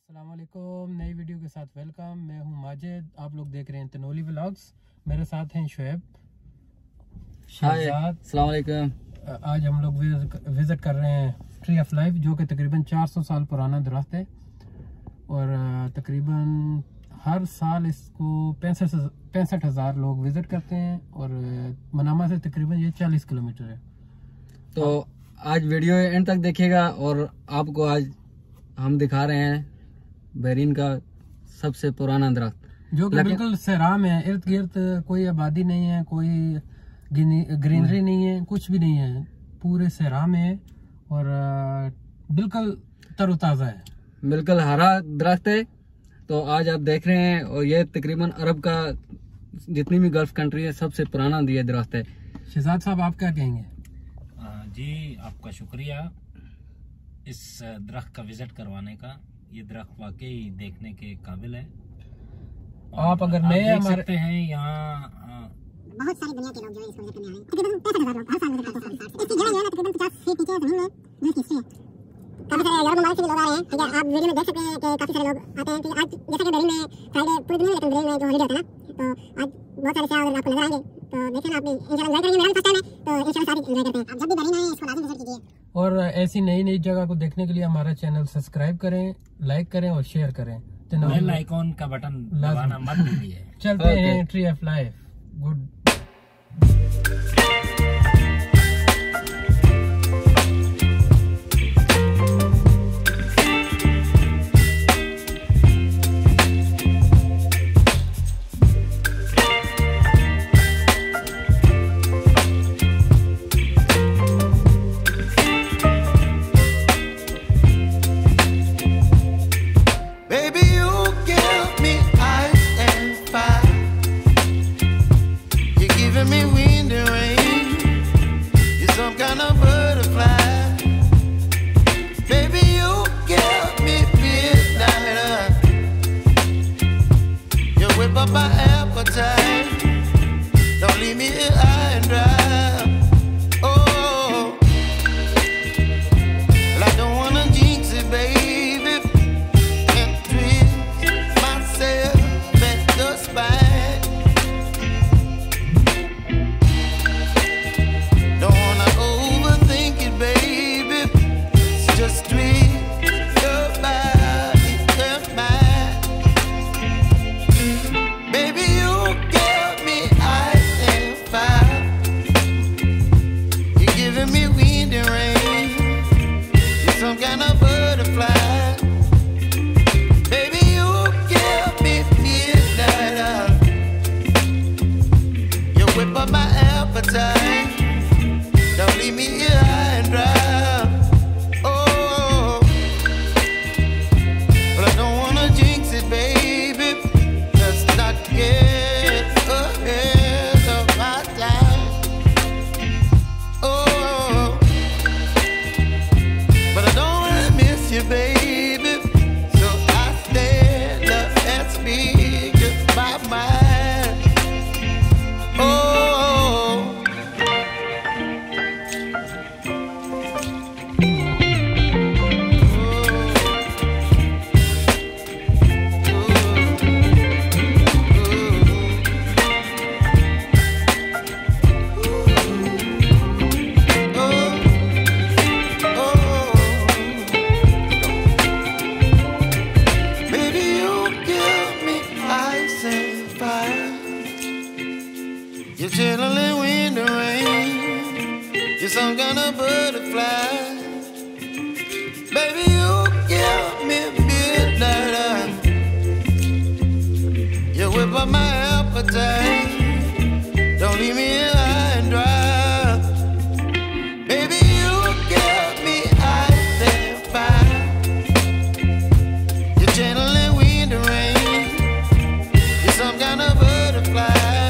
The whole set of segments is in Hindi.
अस्सलाम वालेकुम, नई वीडियो के साथ वेलकम। मैं हूं माजिद, आप लोग देख रहे हैं तनोली व्लॉग्स। मेरे साथ हैं शोएब, शहजाद। अस्सलाम वालेकुम। आज हम लोग विजिट कर रहे हैं ट्री ऑफ लाइफ, जो कि तकरीबन 400 साल पुराना दरख्त है और तकरीबन हर साल इसको 65,000 लोग विजिट करते हैं और मनामा से तकरीबन ये 40 किलोमीटर है। तो आज वीडियो एंड तक देखिएगा और आपको आज हम दिखा रहे हैं बहरीन का सबसे पुराना दरख्त, जो कि बिल्कुल सहरा में है। इर्द गिर्द कोई आबादी नहीं है, कोई ग्रीनरी नहीं है, कुछ भी नहीं है, पूरे सहरा में है और बिल्कुल तरोताजा है, बिल्कुल हरा दरख्त है। तो आज आप देख रहे हैं और ये तकरीबन अरब का जितनी भी गल्फ कंट्री है सबसे पुराना ये दरख्त है। शहजाद साहब, आप क्या कहेंगे? जी, आपका शुक्रिया इस दरख्त का विजिट करवाने का। ये दरख्त वाकई देखने के काबिल है। आप अगर नए देख हमारे सकते हैं यहाँ बहुत सारी दुनिया के लोग जो है इसको विजिट करने आए हैं। तकरीबन 65,000 लोग हर साल विजिट करते हैं। इसकी जगह जो है ना तकरीबन 50 फीट नीचे जमीन में जो इसकी हिस्ट्री है। काफी सारे अरब ममालिक से भी लोग आ रहे हैं, ठीक है। आप वीडियो में देख सकते हैं कि काफी सारे लोग आते हैं। आज जैसा कि बहरीन में फ्राइडे पूरी दुनिया में, लेकिन बहरीन में जो हॉलीडे होता है ना, तो आज बहुत सारे सयाह आपको नजर आएंगे। तो देखिए ना, आप इंशाल्लाह एंजॉय करेंगे। मेरा भी फर्स्ट टाइम है, तो इंशाल्लाह सारी एंजॉय करते हैं। आप जब भी बहरीन आए इसको लाजमी विजिट कीजिए। और ऐसी नई नई जगह को देखने के लिए हमारा चैनल सब्सक्राइब करें, लाइक करें और शेयर करें। बेल आइकॉन का बटन दबाना मत भूलिए। चलते हैं tree of life. Good. My appetite, don't leave me here high and dry. Oh, well, I don't wanna jinx it, baby, and twist myself at the spine. Don't wanna overthink it, baby, it's just twist your body and mine. Baby, you give me ice and fire. You're giving me wind and rain. You're some kind of butterfly. Baby, you give me midnight. You whip up my appetite. Don't leave me here high and dry. Oh, but I don't wanna jinx it, baby. Not get ahead of my time. Oh, but I don't wanna miss you, baby. So I stand up and speak just my mind. Oh. You're chilling wind and rain. You're some kind of butterfly. Baby, you give me midnight. You whip up my appetite. Don't leave me here high and dry. Baby, you give me ice and fire. You're channeling wind and rain. You're some kind of butterfly.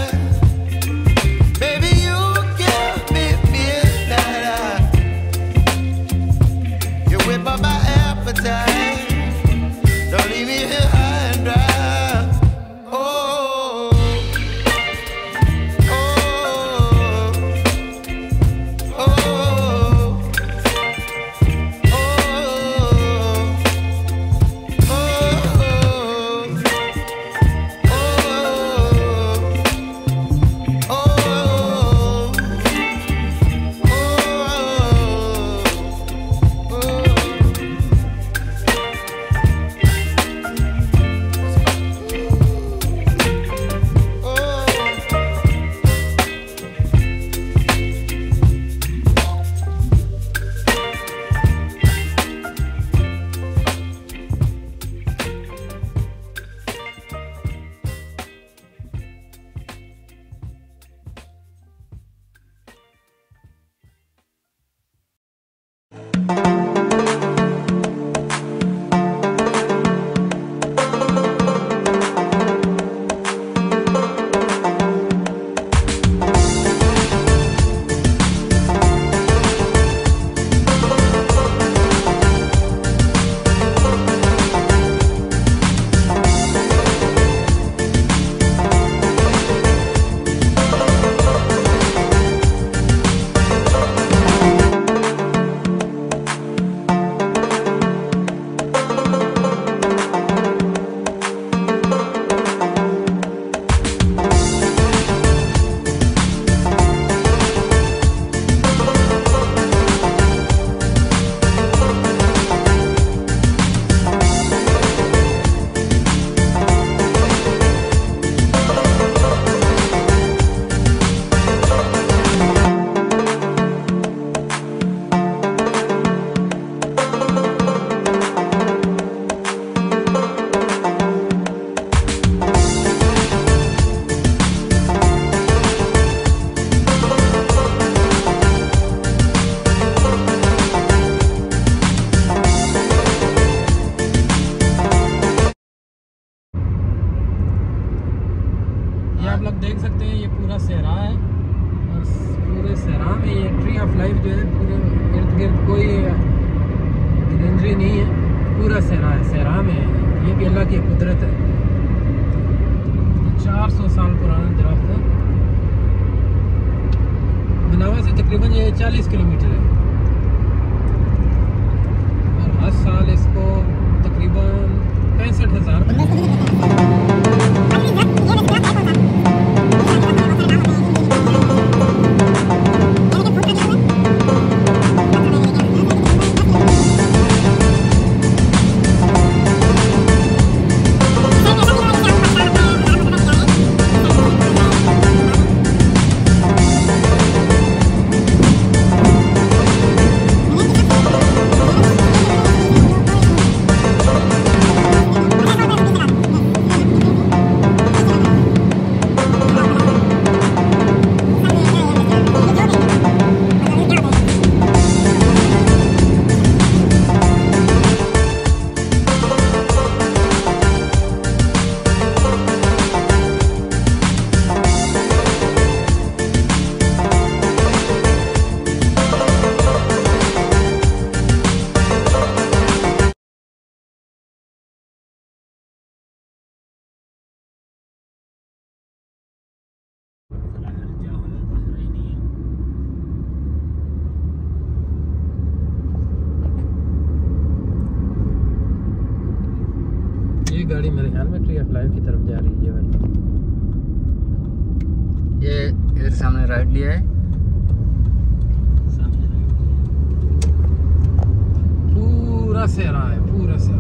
My appetite, don't leave me here high and dry. Oh, oh, oh, oh, oh. 40 kilometre है और हर साल इसको तकरीबन 65,000 गाड़ी मेरे ख्याल में ट्री ऑफ लाइफ की तरफ जा रही है वाली। ये इधर सामने राइट लिया है, पूरा सहरा है, पूरा सहरा।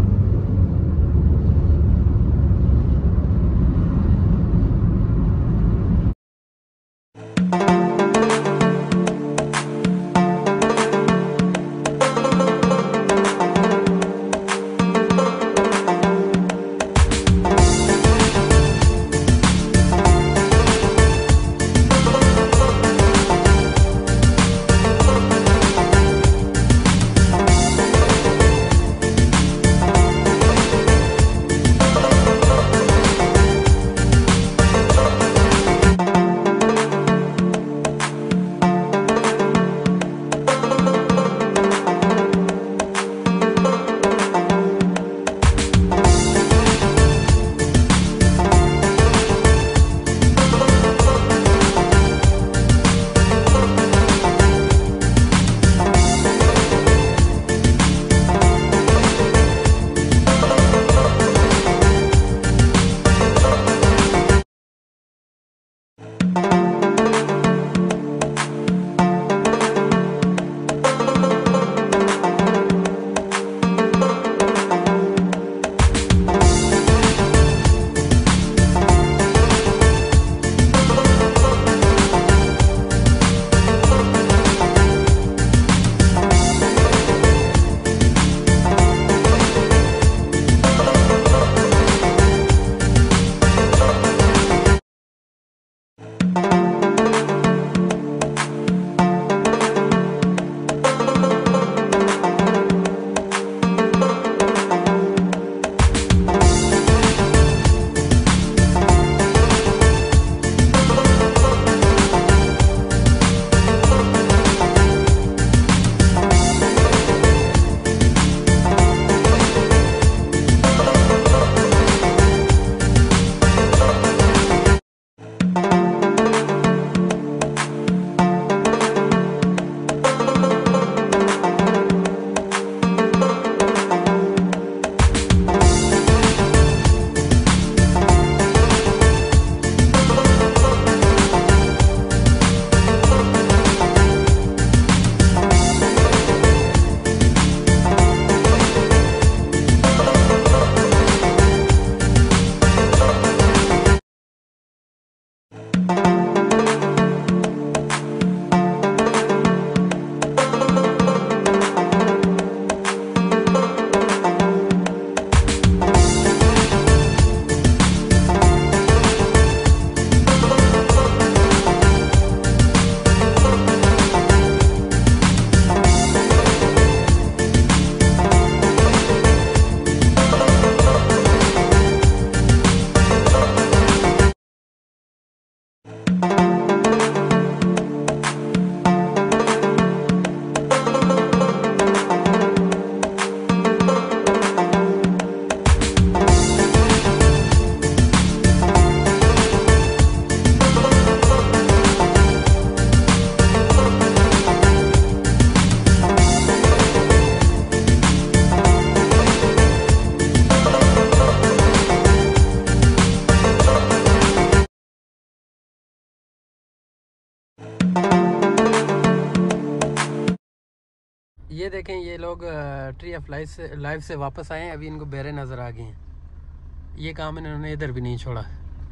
ये देखें, ये लोग ट्री ऑफ लाइफ से वापस आए हैं। अभी इनको बेरे नज़र आ गए हैं। ये काम इन्होंने इधर भी नहीं छोड़ा।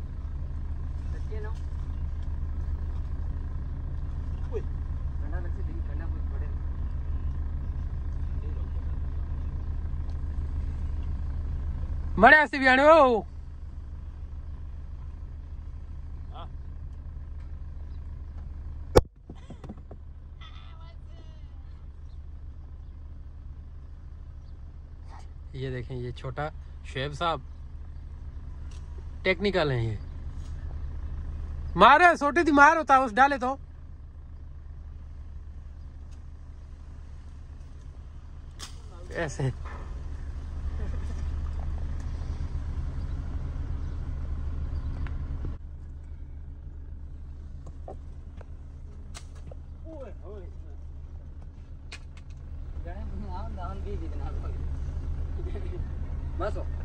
मड़े ऐसे भी आने हो। ये देखें, ये छोटा शोएब साहब टेक्निकल हैं। ये मारे छोटी थी मार होता उस डाले तो ऐसे। बस